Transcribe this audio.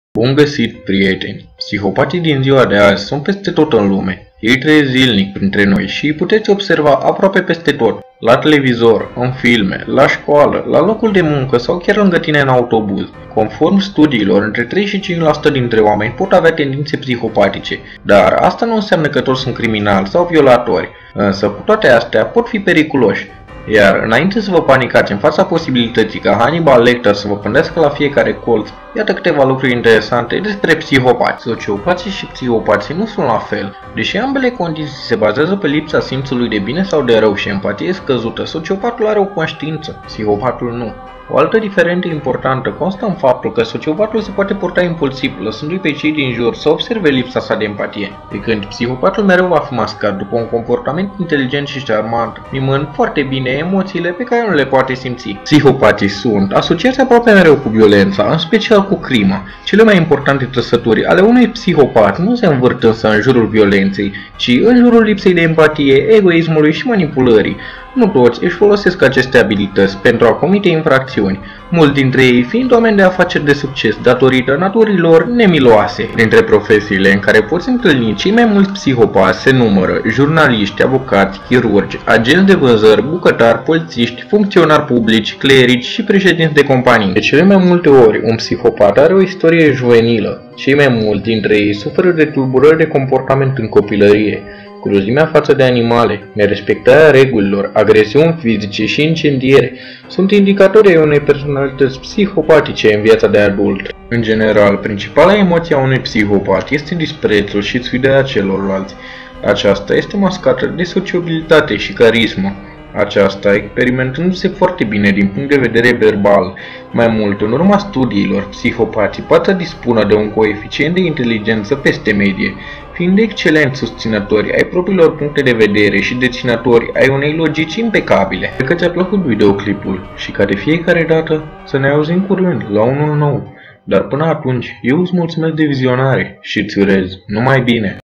Bun găsit, prieteni! Psihopatii din ziua de azi sunt peste tot în lume. Ei trăiesc zilnic printre noi și îi puteți observa aproape peste tot. La televizor, în filme, la școală, la locul de muncă sau chiar lângă tine în autobuz. Conform studiilor, între 3 și 5% dintre oameni pot avea tendințe psihopatice, dar asta nu înseamnă că toți sunt criminali sau violatori. Însă cu toate astea pot fi periculoși. Iar înainte să vă panicați în fața posibilității ca Hannibal Lecter să vă pândească la fiecare colț, iată câteva lucruri interesante despre psihopați. Sociopații și psihopații nu sunt la fel. Deși ambele condiții se bazează pe lipsa simțului de bine sau de rău și empatie scăzută, sociopatul are o conștiință, psihopatul nu. O altă diferență importantă constă în faptul că sociopatul se poate purta impulsiv, lăsându-i pe cei din jur să observe lipsa sa de empatie, pe când psihopatul mereu va fi mascat după un comportament inteligent și șarmant, mimând foarte bine emoțiile pe care nu le poate simți. Psihopații sunt asociați aproape mereu cu violența, în special cu crima. Cele mai importante trăsături ale unui psihopat nu se învârt însă în jurul violenței, ci în jurul lipsei de empatie, egoismului și manipulării. Nu toți își folosesc aceste abilități pentru a comite infracțiuni, mulți dintre ei fiind oameni de afaceri de succes datorită naturilor nemiloase. Printre profesiile în care poți întâlni cei mai mulți psihopați se numără jurnaliști, avocați, chirurgi, agenți de vânzări, bucătari, polițiști, funcționari publici, clerici și președinți de companii. De cele mai multe ori, un psihopat are o istorie juvenilă. Cei mai mulți dintre ei suferă de tulburări de comportament în copilărie, cruzimea față de animale, nerespectarea regulilor, agresiuni fizice și incendiere sunt indicatori ai unei personalități psihopatice în viața de adult. În general, principala emoție a unui psihopat este disprețul și țuirea celorlalți. Aceasta este mascată de sociabilitate și carismă. Aceasta experimentându-se foarte bine din punct de vedere verbal. Mai mult, în urma studiilor, psihopații pot să dispună de un coeficient de inteligență peste medie, fiind excelenți susținători ai propriilor puncte de vedere și deținători ai unei logici impecabile. Sper că ți-a plăcut videoclipul și ca de fiecare dată să ne auzim curând la unul nou. Dar până atunci, eu îți mulțumesc de vizionare și îți urez numai bine!